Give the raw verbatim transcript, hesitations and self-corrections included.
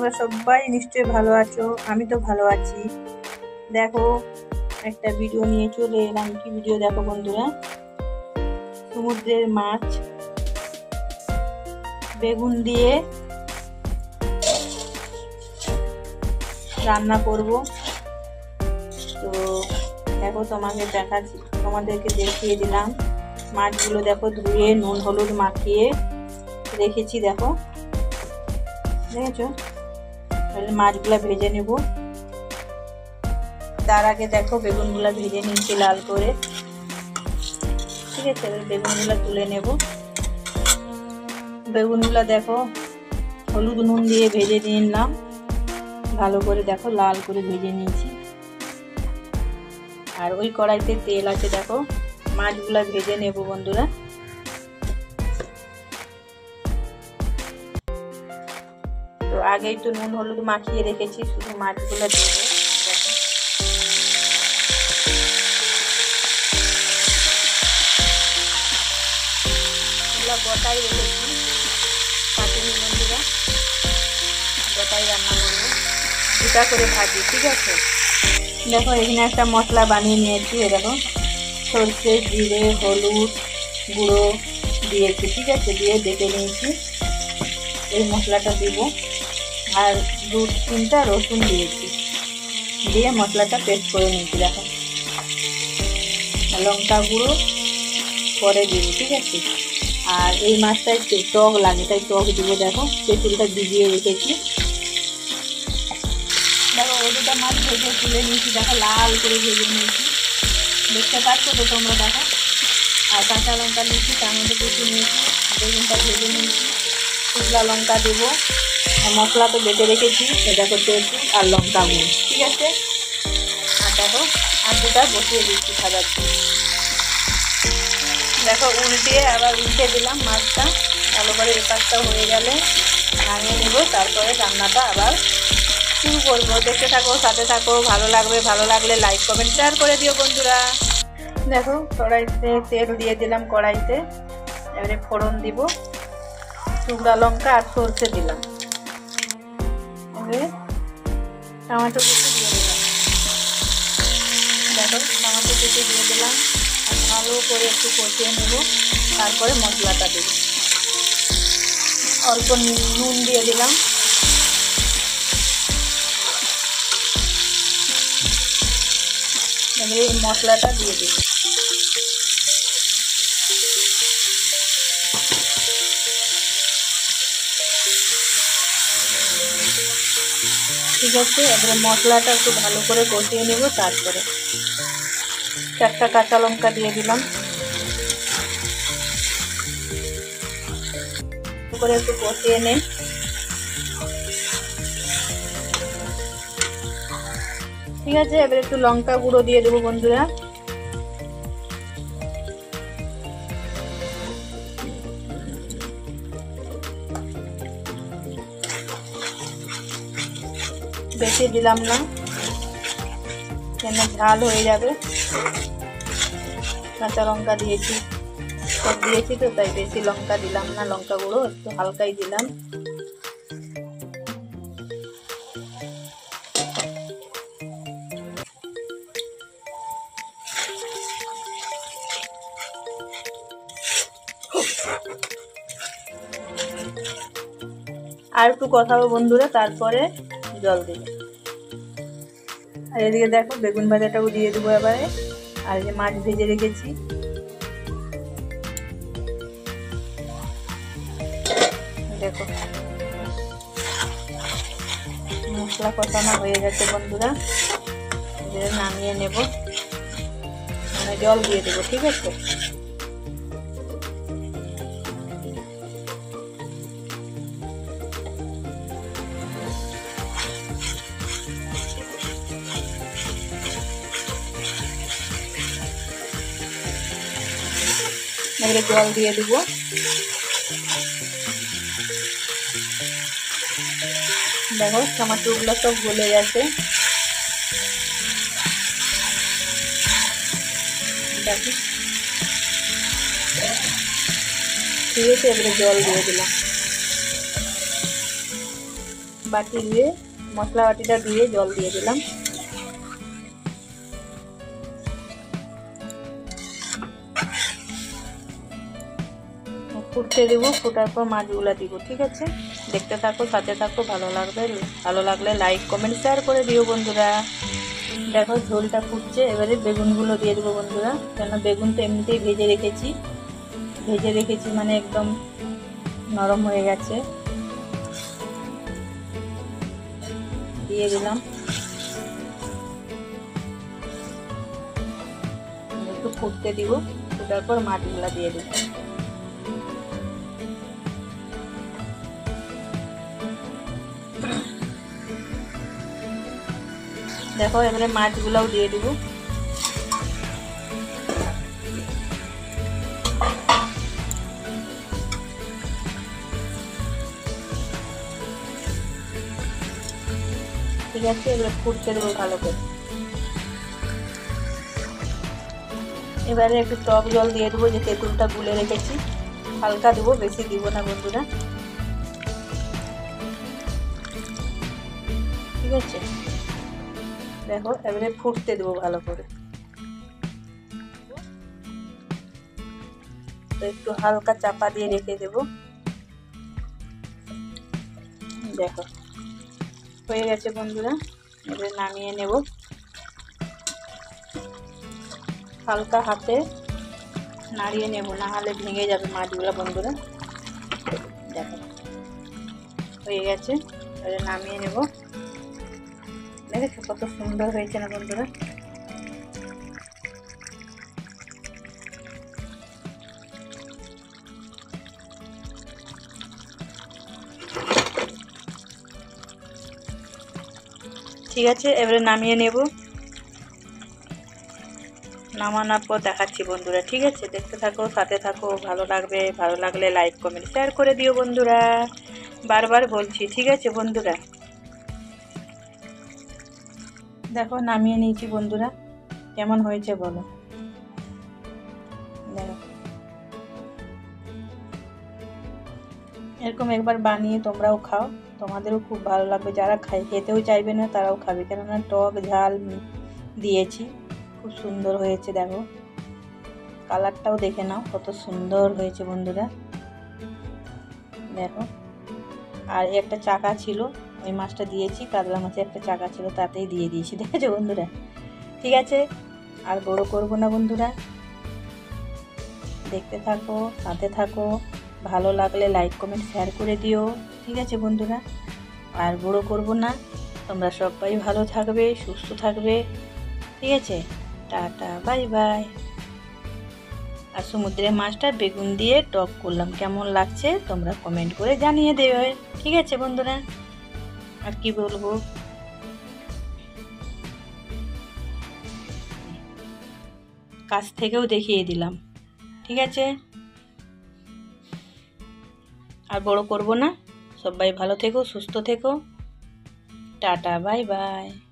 তোমরা সবাই নিশ্চয়ই ভালো আছো, আমি তো ভালো আছি। দেখো একটা ভিডিও নিয়ে চলে এলাম। কি ভিডিও দেখো বন্ধুরা, সমুদ্রের মাছ বেগুন দিয়ে রান্না করব। তো দেখো তোমাকে দেখাচ্ছি, তোমাদেরকে দেখিয়ে দিলাম। মাছগুলো দেখো ধুয়ে নুন হলুদ মাখিয়ে রেখেছি। দেখো দেখেছো, মাছগুলা ভেজে নেব। তার আগে দেখো বেগুনগুলা ভেজে নিয়েছি লাল করে। ঠিক আছে, বেগুনগুলা তুলে নেব। বেগুনগুলা দেখো হলুদ নুন দিয়ে ভেজে নিলাম ভালো করে। দেখো লাল করে ভেজে নিয়েছি। আর ওই কড়াইতে তেল আছে, দেখো মাছগুলা ভেজে নেব বন্ধুরা। তো আগেই তো নুন হলুদ মাখিয়ে রেখেছি, শুধু মাছগুলো দেবো। গোটাই রেখেছি, কাটিনি বন্ধুরা, গোটাই রান্না করবো, দুটা করে ভাজি। ঠিক আছে, দেখো এখানে একটা মশলা বানিয়ে নিয়েছি। দেখো সরষে জিরে হলুদ গুঁড়ো দিয়েছি। ঠিক আছে, দিয়ে ডেকে নিয়েছি। এই মশলাটা দিব আর দু তিনটা রসুন দিয়েছি, দিয়ে মশলাটা পেস্ট করে নিয়েছি। দেখো লঙ্কা গুঁড়ো পরে দিব। ঠিক আছে, আর এই মাছটা একটু টক লাগে তাই টক দিব। দেখো তেঁতুলটা ভিজিয়ে রেখেছি। দেখো ওই দুটা মাছ ভেজে তুলে নিয়েছি। দেখো লাল করে ভেজে নিয়েছি, দেখতে পাচ্ছ তো তোমরা। দেখো আর কাঁচা লঙ্কা নিয়েছি, তার মধ্যে কুচি নিয়েছি, বেগুনটা ভেজে নিয়েছি। শুকনো লঙ্কা দেবো, আর মশলা তো বেটে রেখেছি। দেখো তেঁতুল আর লঙ্কা গুঁড়ো। ঠিক আছে, আর দেখো আর দুটা বসিয়ে দিচ্ছি ভাজাচ্ছি। দেখো উল্টিয়ে আবার উল্টে দিলাম মাছটা ভালো করে। এই পাশটা হয়ে গেলে নামিয়ে নেব, তারপরে রান্নাটা আবার শুরু করবো। দেখতে থাকো, সাথে থাকো, ভালো লাগবে। ভালো লাগলে লাইক কমেন্ট শেয়ার করে দিও বন্ধুরা। দেখো কড়াইতে তেল দিয়ে দিলাম, কড়াইতে এবারে ফোড়ন দিব। শুকনো লঙ্কা আর সরষে দিলাম, এবারে টমেটো কুচি দিয়ে দিলাম। দেখো টমেটো কুচি দিয়ে দিলাম, আর ভালো করে একটু কষিয়ে নেব। তারপরে মশলাটা দেব, অল্প নুন দিয়ে দিলাম। এবারে এই মশলাটা দিয়ে দেব। ঠিক আছে, এবারে মশলাটা একটু ভালো করে কষিয়ে নেব। তারপরে চারটা কাঁচা লঙ্কা দিয়ে দিলাম, করে একটু কষিয়ে নেই। ঠিক আছে, এবারে একটু লঙ্কা গুঁড়ো দিয়ে দেবো বন্ধুরা। বেশি দিলাম না, কেন ঝাল হয়ে যাবে। কাঁচা লঙ্কা দিয়েছি, সব দিয়েছি তো, তাই বেশি লঙ্কা দিলাম না। লঙ্কা গুঁড়ো একটু হালকাই দিলাম। আর একটু কষাবো বন্ধুরা, তারপরে জল দেব। আর এদিকে দেখো বেগুন ভাজাটাও দিয়ে দেবো এবারে। আর যে মাছ ভেজে রেখেছি, দেখো মশলা কষানো হয়ে গেছে বন্ধুরা। নামিয়ে নেব, মানে জল দিয়ে দেবো। ঠিক আছে, এবারে জল দিয়ে দিব। দেখো টমেটোগুলো সব গলে গেছে। দেখো ঠিক আছে, এবারে জল দিয়ে দিলাম। বাটি দিয়ে মশলা বাটিটা দিয়ে জল দিয়ে দিলাম। ফুটতে দেবো, ফোটার পর মাছগুলো দিব। ঠিক আছে, দেখতে থাকো, সাথে থাকো, ভালো লাগবে ভালো লাগলে লাইক কমেন্ট শেয়ার করে দিও বন্ধুরা। দেখো ঝোলটা ফুটছে, এবারে বেগুনগুলো দিয়ে দেবো বন্ধুরা। কেন বেগুন তো এমনিতেই ভেজে রেখেছি, ভেজে রেখেছি মানে একদম নরম হয়ে গেছে। দিয়ে দিলাম, একটু ফুটতে দিব, ফুটার পর মাছগুলা দিয়ে দেবো। দেখো এবারে মাছগুলাও দিয়ে দিব। ঠিক আছে, এবারে ফুটতে দেবো ভালো করে। এবারে একটু টক জল দিয়ে দেবো, যে তেঁতুলটা গুলে রেখেছি, হালকা দেবো, বেশি দিব না বন্ধুরা। ঠিক আছে, দেখো এবারে ফুটতে দেবো ভালো করে। তো একটু হালকা চাপা দিয়ে রেখে দেবো। দেখো হয়ে গেছে বন্ধুরা, এবারে নামিয়ে নেব। হালকা হাতে নাড়িয়ে নেব, না হলে ভেঙে যাবে মাছগুলো বন্ধুরা। দেখো হয়ে গেছে, এবারে নামিয়ে নেব। দেখেছো কত সুন্দর হয়েছে না বন্ধুরা। ঠিক আছে, এবারে নামিয়ে নেব। নামানোর পর দেখাচ্ছি বন্ধুরা। ঠিক আছে, দেখতে থাকো, সাথে থাকো, ভালো লাগবে ভালো লাগলে লাইক কমেন্ট শেয়ার করে দিও বন্ধুরা, বারবার বলছি। ঠিক আছে বন্ধুরা, দেখো নামিয়ে নিয়েছি বন্ধুরা, কেমন হয়েছে বলো। দেখো এরকম একবার বানিয়ে তোমরাও খাও, তোমাদেরও খুব ভালো লাগবে। যারা খাই খেতেও চাইবে না তারাও খাবে, কেননা টক ঝাল দিয়েছি, খুব সুন্দর হয়েছে। দেখো কালারটাও দেখে নাও, কত সুন্দর হয়েছে বন্ধুরা। দেখো আর একটা চাকা ছিল, ওই মাছটা দিয়েছি, কাতলা মাছের একটা চাকা ছিল, তাতেই দিয়ে দিয়েছি। দেখেছো বন্ধুরা। ঠিক আছে, আর বড় করবো না বন্ধুরা, দেখতে থাকো, সাথে থাকো, ভালো লাগলে লাইক কমেন্ট শেয়ার করে দিও। ঠিক আছে বন্ধুরা, আর বড় করব না। তোমরা সবাই ভালো থাকবে, সুস্থ থাকবে। ঠিক আছে, টাটা বাই বাই। আর সমুদ্রের মাছটা বেগুন দিয়ে টক করলাম, কেমন লাগছে তোমরা কমেন্ট করে জানিয়ে দেবে। ঠিক আছে বন্ধুরা, আর কি বলবো, কাছ থেকেও দেখিয়ে দিলাম। ঠিক আছে, আর বড় করব না। সবাই ভালো থেকো, সুস্থ থেকো, টাটা বাই বাই।